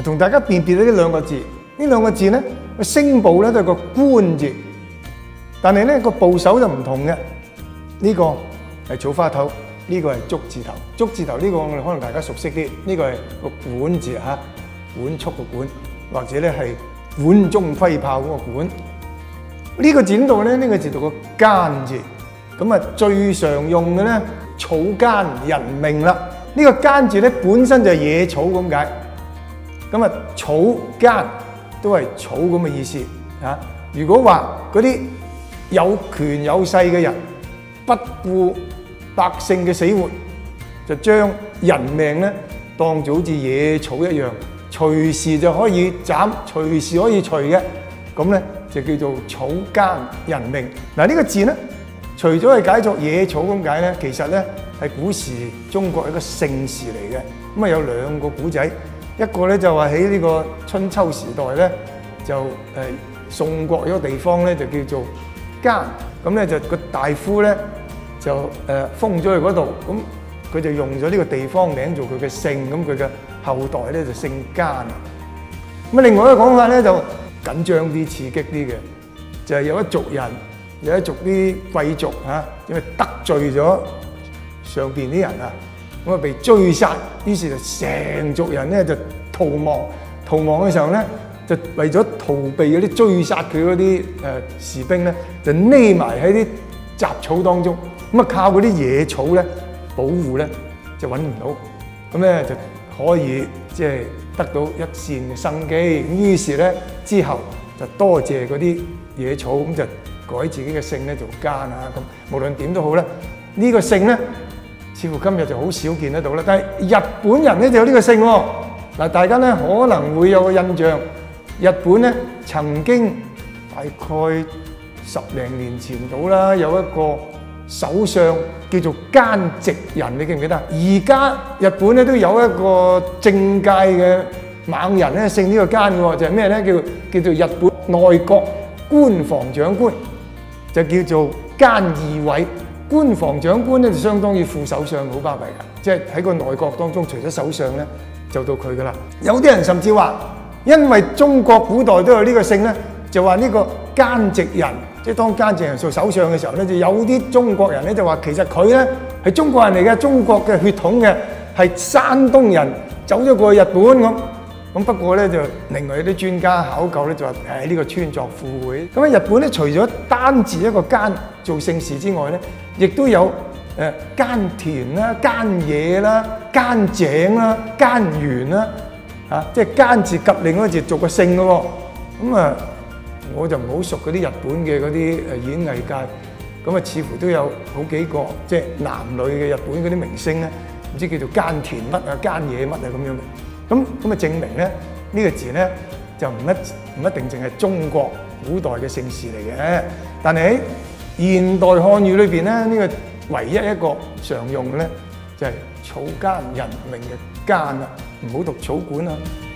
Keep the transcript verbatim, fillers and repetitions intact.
同大家辨別呢兩個字，呢兩個字咧個聲部咧都係個官字，但係咧個部首就唔同嘅。呢個係草花頭，呢個係竹字頭。竹字頭呢個我哋可能大家熟悉啲，呢個係個管字嚇，管束個管，或者咧係管中揮炮嗰個管。呢個字邊度咧？呢個字讀個耕字。咁啊，最常用嘅咧草耕人命啦。呢個耕字咧本身就係野草咁解。咁啊，草耕都係草咁嘅意思嚇。如果話嗰啲有權有勢嘅人不顧百姓嘅死活，就將人命咧當做好似野草一樣，隨時就可以斬，隨時可以除嘅，咁咧就叫做草耕人命。嗱，呢個字咧，除咗係解作野草咁解咧，其實咧係古時中國一個姓氏嚟嘅。咁啊有兩個古仔，一個咧就話喺呢個春秋時代咧，就誒宋國有個地方咧就叫做耕，咁咧就個大夫咧就誒封咗去嗰度，咁佢就用咗呢個地方名做佢嘅姓，咁佢嘅後代咧就姓耕啊。咁啊另外一個講法咧就緊張啲、刺激啲嘅，就係有一族人。有一族啲貴族嚇，因為得罪咗上邊啲人啊，咁啊被追殺，於是就成族人咧就逃亡。逃亡嘅時候咧，就為咗逃避嗰啲追殺佢嗰啲誒士兵咧，就匿埋喺啲雜草當中，咁啊靠嗰啲野草咧保護咧，就揾唔到，咁咧就可以即係得到一線嘅生機。咁於是咧之後就多謝嗰啲野草，咁就改自己嘅姓咧做耕啊。咁無論點都好咧，呢個姓咧似乎今日就好少見得到啦。但係日本人咧就有呢個姓喎。嗱，大家咧可能會有個印象，日本咧曾經大概十零年前到啦，有一個首相叫做菅直人，你記唔記得？而家日本咧都有一個政界嘅猛人咧，姓呢個菅嘅喎，就係咩咧？叫叫做日本內閣官房長官。就叫做菅義偉，官房長官咧就相當於副首相，好巴閉嘅，即係喺個內閣當中，除咗首相咧，就到佢噶啦。有啲人甚至話，因為中國古代都有呢個姓咧，就話呢個菅直人，即係當菅直人做首相嘅時候咧，就有啲中國人咧就話，其實佢咧係中國人嚟嘅，中國嘅血統嘅，係山東人，走咗過去日本咁。咁不過咧就另外有啲專家考究咧就話誒呢個穿鑿附會。咁喺日本咧，除咗單字一個耕做姓氏之外咧，亦都有誒耕田啦、耕野啦、耕井啦、耕園啦，嚇即係耕字及另一個字做個姓嘅喎。咁啊，我就唔好熟嗰啲日本嘅嗰啲誒演藝界，咁啊似乎都有好幾個即係男女嘅日本嗰啲明星咧，唔知叫做耕田乜啊、耕野乜啊咁樣嘅。咁咁啊證明咧呢個字咧就唔一唔一定淨係中國古代嘅姓氏嚟嘅，但係喺現代漢語裏邊咧，呢個唯一一個常用嘅咧就係草耕人命嘅耕啦，唔好讀草管啊。